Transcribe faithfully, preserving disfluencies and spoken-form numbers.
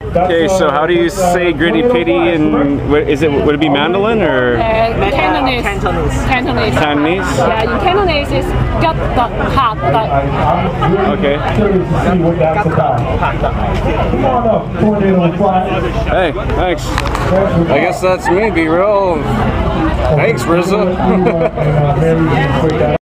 Okay, so how do you say gritty pitty and is it, would it be mandolin or? Uh, Cantonese. Cantonese. Cantonese. Cantonese? Yeah, in Cantonese it's got the hot the. Okay. Hey, thanks. I guess that's me, be real. Thanks, Rizzo.